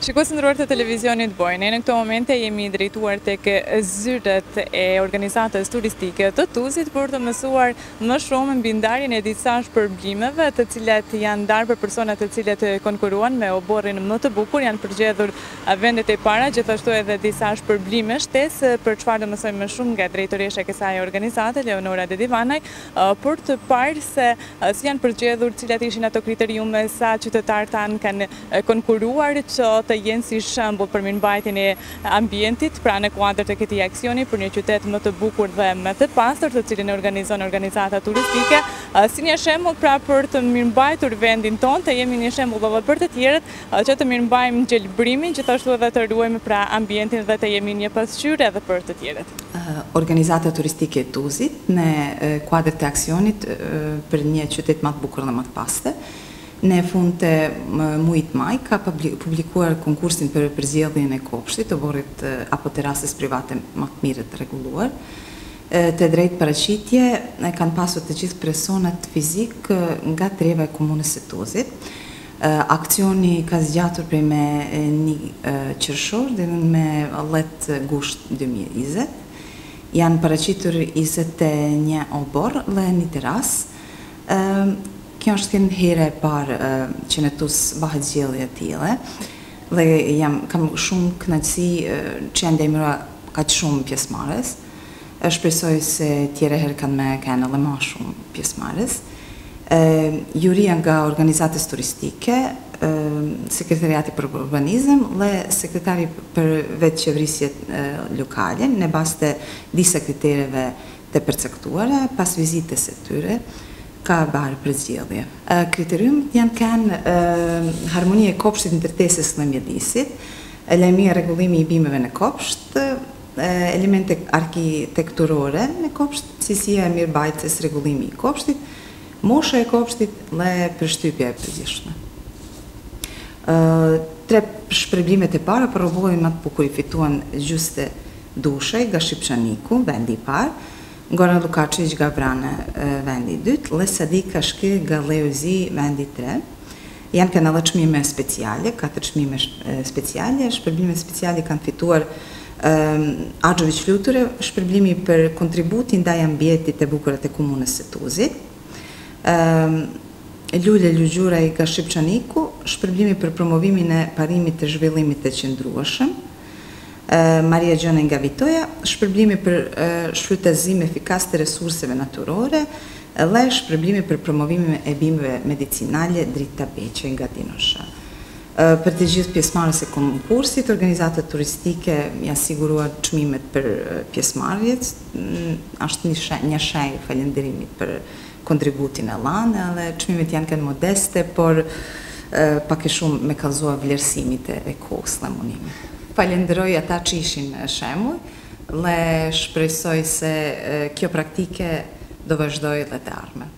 Shikues ndëruar të televizionit Boj, ne në këto momente jemi drejtuar tek zyrët e organizatës turistike të Tuzit për të mësuar më shumë mbi ndarjen e disa shpërblimeve të cilat janë ndarë për personat të cilët konkuruan me oborrin më të bukur. Janë përgjedhur vendet e para, gjithashtu edhe disa shpërblime shtesë, për çfarë do mësojmë më shumë nga drejtoresha e kësaj organizate, Leonora Dedivanaj, për të parë se si janë përgjedhur, cilat ishin ato kriteriume, sa qytetarë tanë kanë konkuruar që të jenë si shembull për mirëmbajtjen e ambientit, pra në kuadër të këtij aksioni për një qytet më të bukur dhe më të pastër, të cilin e organizon organizata turistike, si një shembull pra për të mirëmbajtur vendin tonë, të jemi një shembull edhe për të tjerët, që të mirëmbajmë gjelbrimin, gjithashtu edhe të ruajmë pra ambientin dhe të jemi një pasqyrë edhe për të tjerët. Organizata turistike e Tuzit në kuadër të aksionit për një qytet më të bukur dhe më të pastër, në fund të muajit maj ka publikuar konkursin për përzgjedhjen e kopshtit, oborrit apo terasës private më të mirë të rregulluar. Të drejtë paraqitje kanë pasur të gjithë personat fizik nga treva e komunës së Tuzit. Aksioni ka zgjatur prej me 1 qershor deri me 10 gusht 2020. Janë paraqitur 21 oborr dhe një terasë. Kjo është kënë herë e parë që në Tuz bëhet zgjedhje e tillë dhe kam shumë kënaqësi që janë ndihmuar kaq shumë pjesëmarrës. Shpresoj se tjera herë kanë edhe më shumë pjesëmarrës. Juria nga organizatës turistike, sekretariati për urbanizëm dhe sekretari për vetë qeverisjet lokale në bazë të disa kritereve të përcaktuara pas vizitës së tyre ka bërë për zgjedhje. Kriteriumet janë kanë harmonia e kopshtit, ndërtesës dhe mjedisit, lajmëria rregullimi i bimeve në kopsht, elemente arkitekturore në kopsht, cilësia e mirëmbajtjes, rregullimi i kopshtit, mosha e kopshtit dhe përshtypja e përgjithshme. 3 shpërblimet e para për oborrin më të bukur i fituan Gjuste Dushaj nga Shqipçaniku, vendi i parë, Goran Lukačić nga Vrana, vendi i dytë, dhe Sadika Shky nga Leozi, vendi i tretë. Janë kanë edhe çmime speciale, 4 çmime speciale. Shpërblime speciale kanë fituar Axhović Fluture, shpërblimi për kontributin ndaj ambientit të bukur të komunës së Tuzit. Lule Lugjuraj nga Shqipçaniku, shpërblimi për promovimin e parimit të zhvillimit të qëndrueshëm. Maria Gjone nga Vitoja, shpërblimi për shfrytëzim efikas të resurseve natyrore dhe shpërblimi për promovimin e bimëve medicinale Drita Beqe nga Dinosha. Për të gjithë pjesëmarrës e konkursit, organizata turistike ja siguruar çmimet për pjesëmarrjet, është një shenjë falënderimit për kontributin e lanë, dhe çmimet janë kanë modeste, por pak e shumë me kallëzuar vlerësimit e kohës dhe munimit. Falenderoj ata që ishin shembull dhe shpresoj se kjo praktike do vazhdojë edhe të ardhmen.